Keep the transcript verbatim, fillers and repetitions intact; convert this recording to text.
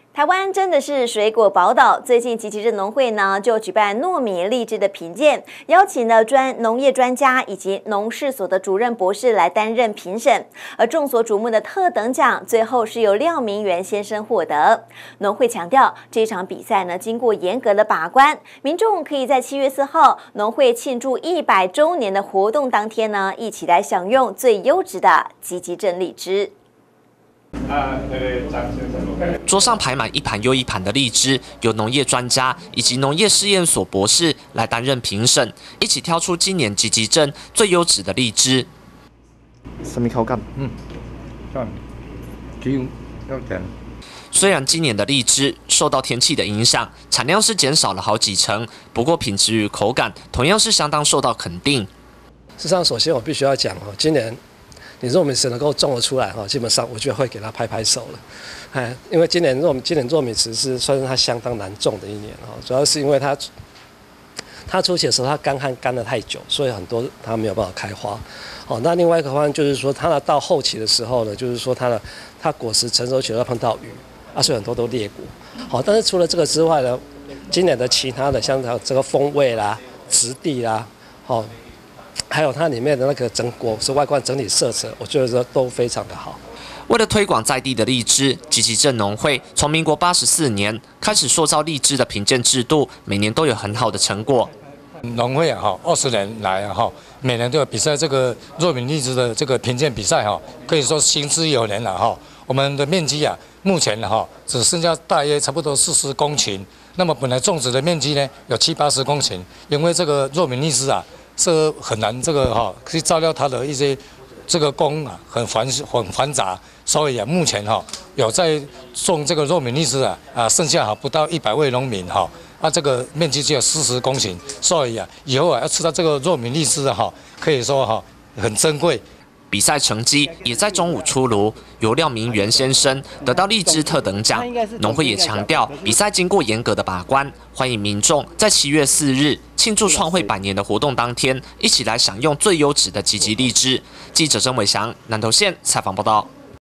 台湾真的是水果宝岛。最近集集镇农会呢就举办糯米荔枝的评鉴，邀请了专农业专家以及农事所的主任博士来担任评审。而众所瞩目的特等奖，最后是由廖明元先生获得。农会强调，这场比赛呢经过严格的把关，民众可以在七月四号农会庆祝一百周年的活动当天呢，一起来享用最优质的集集镇荔枝。 桌上排满一盘又一盘的荔枝，由农业专家以及农业试验所博士来担任评审，一起挑出今年集集镇最优质的荔枝。 什么口感？ 嗯，甜，要甜。 虽然今年的荔枝受到天气的影响，产量是减少了好几成，不过品质与口感同样是相当受到肯定。 事实上，首先我必须要讲哦，今年。 你糯米糍能够种得出来哈，基本上我觉得会给他拍拍手了，哎，因为今年糯米今年糯米糍是算是它相当难种的一年哈，主要是因为它它初期的时候它干旱干得太久，所以很多它没有办法开花。哦，那另外一个方面就是说，它的到后期的时候呢，就是说它的它果实成熟起来碰到雨，啊，所以很多都裂果。好，但是除了这个之外呢，今年的其他的像这个风味啦、质地啦，好。 还有它里面的那个整果实外观整体色泽，我觉得都非常的好。 为了推广在地的荔枝，集集镇农会从民国八十四年开始塑造荔枝的评鉴制度，每年都有很好的成果。 农会啊，哈，二十年来啊，哈，每年都有比赛这个糯米荔枝的这个评鉴比赛哈，可以说行之有年了哈。我们的面积啊，目前哈只剩下大约差不多四十公顷，那么本来种植的面积呢有七八十公顷，因为这个糯米荔枝啊。 这很难，这个哈去照料它的一些这个工啊，很繁很繁杂，所以啊，目前哈有在种这个糯米荔枝啊啊，剩下哈不到一百位农民哈，啊这个面积只有四十公顷，所以啊，以后啊要吃到这个糯米荔枝啊哈，可以说哈很珍贵。 比赛成绩也在中午出炉，由廖明元先生得到荔枝特等奖。农会也强调，比赛经过严格的把关，欢迎民众在七月四日庆祝创会百年的活动当天，一起来享用最优质的集集荔枝。记者曾伟翔南投县采访报道。